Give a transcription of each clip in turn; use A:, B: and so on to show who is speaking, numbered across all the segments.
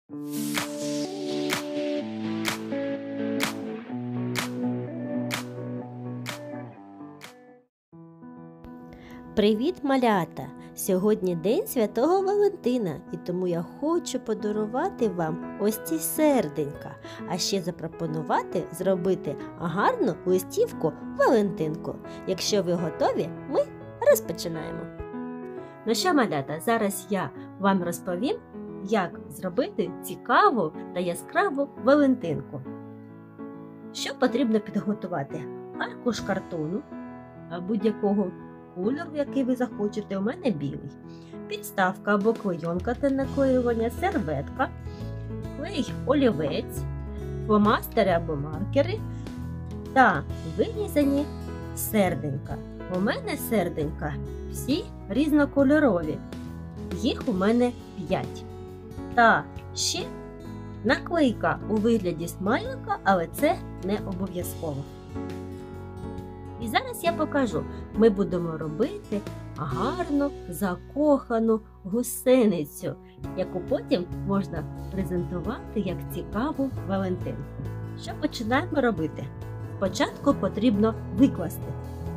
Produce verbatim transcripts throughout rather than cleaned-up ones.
A: Привіт, малята! Сьогодні День Святого Валентина, і тому я хочу подарувати вам ось ці серденька, а ще запропонувати зробити гарну листівку Валентинку. Якщо ви готові, ми розпочинаємо. Ну що, малята, зараз я вам розповім, як зробити цікаву та яскраву Валентинку. Що потрібно підготувати? Аркуш картону будь-якого кольору, який ви захочете, у мене білий. Підставка або клейонка для наклеювання, серветка, клей олівець, фломастери або маркери та вирізані серденька. У мене серденька всі різнокольорові. Їх у мене п'ять. Та ще наклейка у вигляді смайлика, але це не обов'язково. І зараз я покажу, ми будемо робити гарну, закохану гусеницю, яку потім можна презентувати як цікаву Валентинку. Що починаємо робити? Спочатку потрібно викласти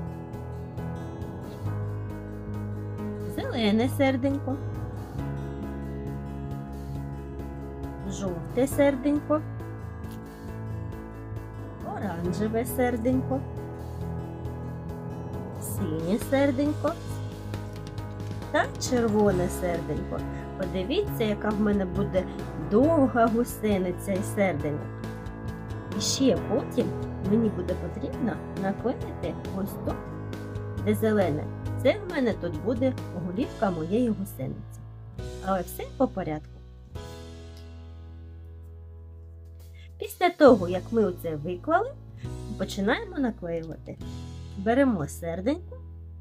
A: зелене серденько, жовте серденько, оранжеве серденько, синє серденько та червоне серденько. Подивіться, яка в мене буде довга гусениця і серденько. І ще потім мені буде потрібно наклеїти ось тут, де зелене. Це в мене тут буде голівка моєї гусениці. Але все по порядку. Після того, як ми оце виклали, починаємо наклеювати. Беремо серденько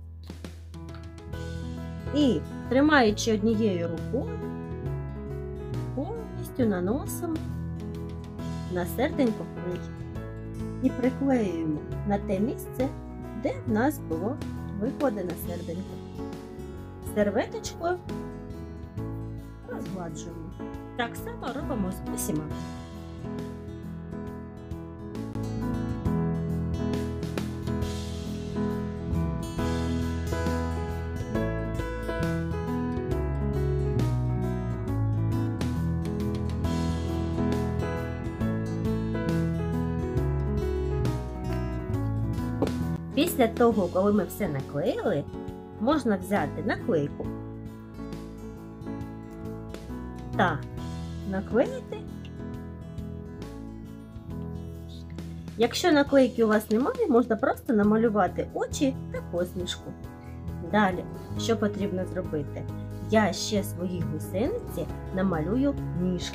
A: і, тримаючи однією рукою, повністю наносимо на серденько клей і приклеюємо на те місце, де в нас було викладене серденько. Серветочкою розгладжуємо. Так само робимо з усіма. Після того, коли ми все наклеїли, можна взяти наклейку та наклеїти. Якщо наклейки у вас немає, можна просто намалювати очі та посмішку. Далі, що потрібно зробити? Я ще своїй гусениці намалюю ніжки.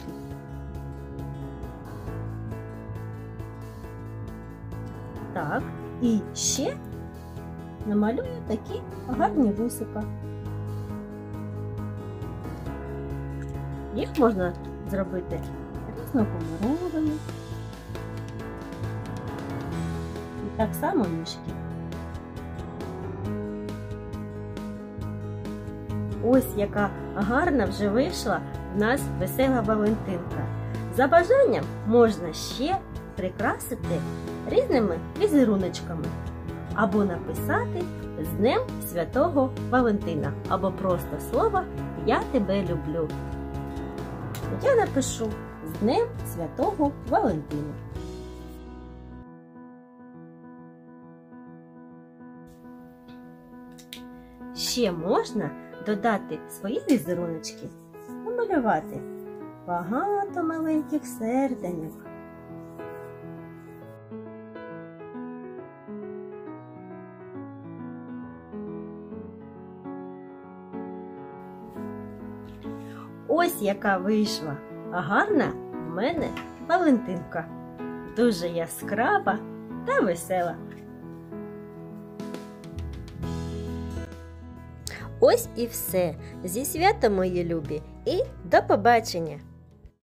A: Так. І ще намалюю такі гарні вусика. Їх можна зробити різнокольоровими. І так само ніжки. Ось яка гарна вже вийшла в нас весела Валентинка. За бажанням можна ще прикрасити різними візеруночками, або написати «З Днем Святого Валентина», або просто слово «Я тебе люблю». Я напишу «З Днем Святого Валентина». Ще можна додати свої візеруночки, намалювати багато маленьких серденьок. Ось яка вийшла гарна в мене Валентинка. Дуже яскрава та весела. Ось і все. Зі святом, мої любі, і до побачення!